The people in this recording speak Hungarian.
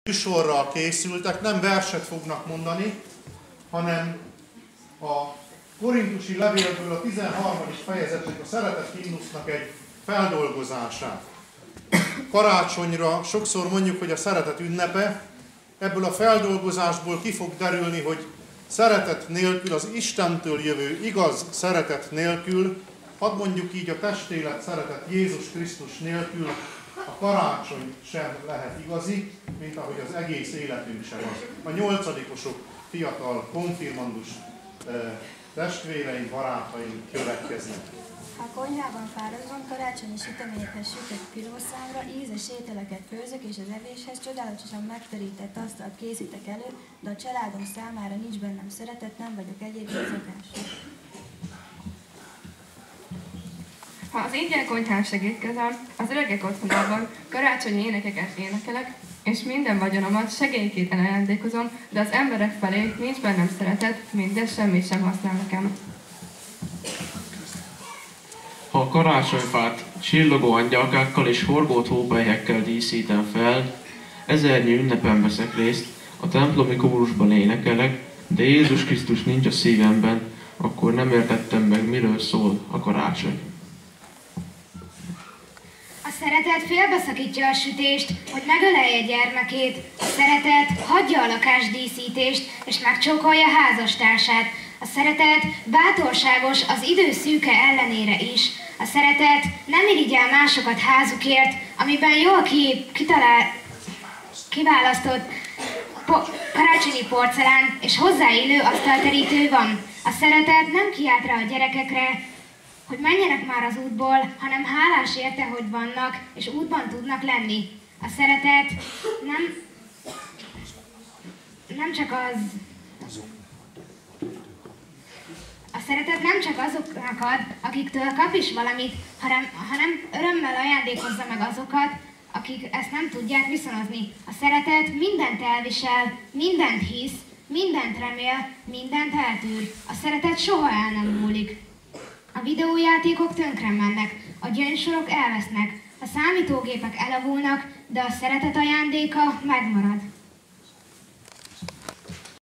műsorral készültek, nem verset fognak mondani, hanem a korintusi levélből a 13. fejezetnek, a szeretet himnusznak egy feldolgozását. Karácsonyra sokszor mondjuk, hogy a szeretet ünnepe, ebből a feldolgozásból ki fog derülni, hogy szeretet nélkül, az Istentől jövő igaz szeretet nélkül, hadd mondjuk így a testélet szeretet Jézus Krisztus nélkül, a karácsony sem lehet igazi, mint ahogy az egész életünk sem az. A 8-osok, fiatal, konfirmandus testvéreim, barátaim következnek. A konyhában fáradva karácsonyi süteményekhez sütött pilószámra ízes ételeket főzök, és az evéshez csodálatosan megterített asztalt készítek elő, de a családom számára nincs bennem szeretet, nem vagyok egyébként szokás. Ha az ingyen konyhán segítkezem, az öregek otthonában karácsonyi énekeket énekelek, és minden vagyonomat segénykéten ajándékozom, de az emberek felé nincs bennem szeretet, mindez semmit sem használ nekem. Ha a karácsonyfát csillogó angyalkákkal és horgott hópelyhekkel díszítem fel, ezernyi ünnepen veszek részt, a templomi kórusban énekelek, de Jézus Krisztus nincs a szívemben, akkor nem értettem meg, miről szól a karácsony. A szeretet félbeszakítja a sütést, hogy megölelje gyermekét. A szeretet hagyja a lakásdíszítést, és megcsókolja házastársát. A szeretet bátorságos az idő szűke ellenére is. A szeretet nem irigyel másokat házukért, amiben jól kiválasztott karácsonyi porcelán és hozzáillő asztalterítő van. A szeretet nem kiált rá a gyerekekre, hogy menjenek már az útból, hanem hálás érte, hogy vannak, és útban tudnak lenni. A szeretet nem csak azoknak ad, akiktől kap is valamit, hanem örömmel ajándékozza meg azokat, akik ezt nem tudják viszonozni. A szeretet mindent elvisel, mindent hisz, mindent remél, mindent eltűr. A szeretet soha el nem múlik. A videójátékok tönkre mennek, a gyöngysorok elvesznek, a számítógépek elavulnak, de a szeretet ajándéka megmarad.